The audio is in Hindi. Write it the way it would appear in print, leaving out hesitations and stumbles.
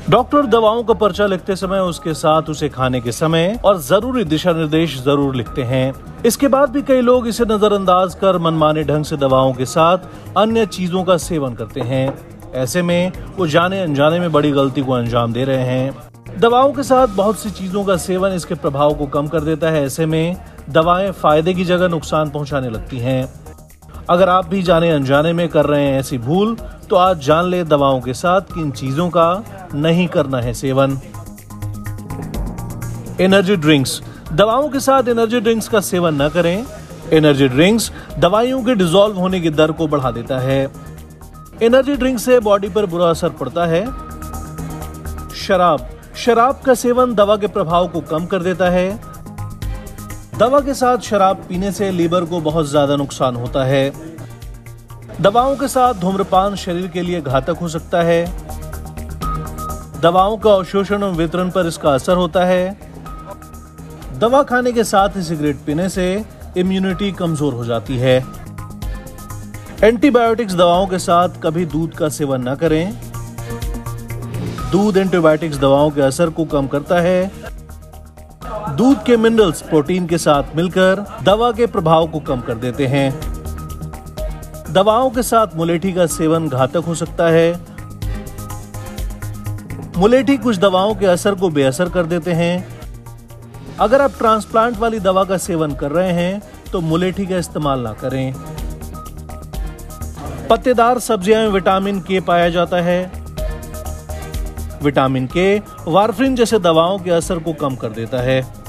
डॉक्टर दवाओं का पर्चा लिखते समय उसके साथ उसे खाने के समय और जरूरी दिशा निर्देश जरूर लिखते हैं। इसके बाद भी कई लोग इसे नजरअंदाज कर मनमाने ढंग से दवाओं के साथ अन्य चीजों का सेवन करते हैं। ऐसे में वो जाने अनजाने में बड़ी गलती को अंजाम दे रहे हैं। दवाओं के साथ बहुत सी चीजों का सेवन इसके प्रभाव को कम कर देता है। ऐसे में दवाएं फायदे की जगह नुकसान पहुंचाने लगती हैं। अगर आप भी जाने अनजाने में कर रहे हैं ऐसी भूल, तो आज जान ले दवाओं के साथ किन चीजों का नहीं करना है सेवन। Energy drinks. दवाओं के साथ एनर्जी ड्रिंक्स का सेवन न करें। एनर्जी ड्रिंक्स दवाइयों के डिसॉल्व होने की दर को बढ़ा देता है। एनर्जी ड्रिंक से बॉडी पर बुरा असर पड़ता है। शराब का सेवन दवा के प्रभाव को कम कर देता है। दवा के साथ शराब पीने से लीवर को बहुत ज्यादा नुकसान होता है। दवाओं के साथ धूम्रपान शरीर के लिए घातक हो सकता है। दवाओं का अवशोषण और वितरण पर इसका असर होता है। दवा खाने के साथ ही सिगरेट पीने से इम्यूनिटी कमजोर हो जाती है। एंटीबायोटिक्स दवाओं के साथ कभी दूध का सेवन न करें। दूध एंटीबायोटिक्स दवाओं के असर को कम करता है। दूध के मिनरल्स प्रोटीन के साथ मिलकर दवा के प्रभाव को कम कर देते हैं। दवाओं के साथ मुलेठी का सेवन घातक हो सकता है। मुलेठी कुछ दवाओं के असर को बेअसर कर देते हैं। अगर आप ट्रांसप्लांट वाली दवा का सेवन कर रहे हैं तो मुलेठी का इस्तेमाल ना करें। पत्तेदार सब्जियों में विटामिन के पाया जाता है। विटामिन के वारफरिन जैसे दवाओं के असर को कम कर देता है।